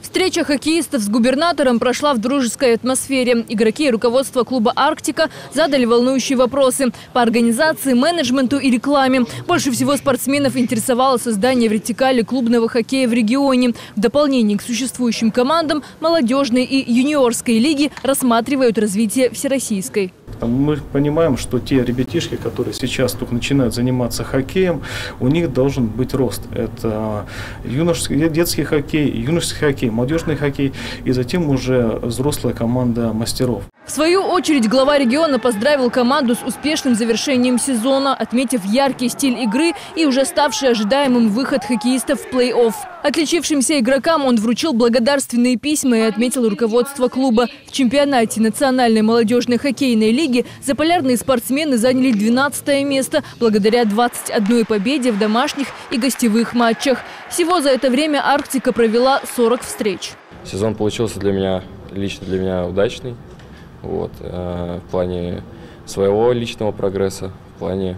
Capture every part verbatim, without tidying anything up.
Встреча хоккеистов с губернатором прошла в дружеской атмосфере. Игроки и руководство клуба «Арктика» задали волнующие вопросы по организации, менеджменту и рекламе. Больше всего спортсменов интересовало создание вертикали клубного хоккея в регионе. В дополнение к существующим командам молодежной и юниорской лиги рассматривают развитие всероссийской. Мы понимаем, что те ребятишки, которые сейчас только начинают заниматься хоккеем, у них должен быть рост. Это юношеский, детский хоккей, юношеский хоккей, молодежный хоккей и затем уже взрослая команда мастеров. В свою очередь глава региона поздравил команду с успешным завершением сезона, отметив яркий стиль игры и уже ставший ожидаемым выход хоккеистов в плей-офф. Отличившимся игрокам он вручил благодарственные письма и отметил руководство клуба. В чемпионате национальной молодежной хоккейной лиги заполярные спортсмены заняли двенадцатое место благодаря двадцати одной победе в домашних и гостевых матчах. Всего за это время «Арктика» провела сорок встреч. Сезон получился для меня, лично для меня удачный. Вот, э, в плане своего личного прогресса, в плане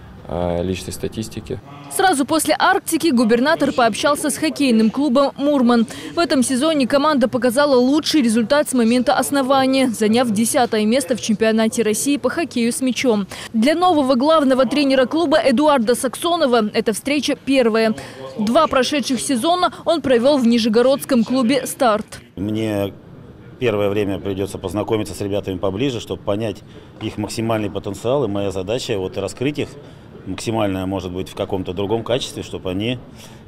э, личной статистики. Сразу после «Арктики» губернатор пообщался с хоккейным клубом «Мурман». В этом сезоне команда показала лучший результат с момента основания, заняв десятое место в чемпионате России по хоккею с мячом. Для нового главного тренера клуба Эдуарда Саксонова эта встреча первая. Два прошедших сезона он провел в нижегородском клубе «Старт». Мне первое время придется познакомиться с ребятами поближе, чтобы понять их максимальный потенциал. И моя задача вот раскрыть их максимально, может быть, в каком-то другом качестве, чтобы они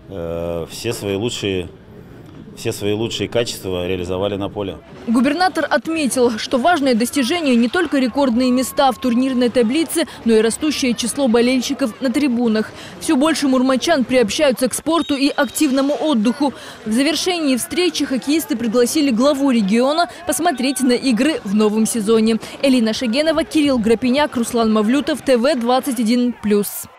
э, все свои лучшие, все свои лучшие качества реализовали на поле. Губернатор отметил, что важное достижение не только рекордные места в турнирной таблице, но и растущее число болельщиков на трибунах. Все больше мурманчан приобщаются к спорту и активному отдыху. В завершении встречи хоккеисты пригласили главу региона посмотреть на игры в новом сезоне. Элина Шагенова, Кирилл Грапеняк, Руслан Мавлютов, ТВ двадцать один плюс.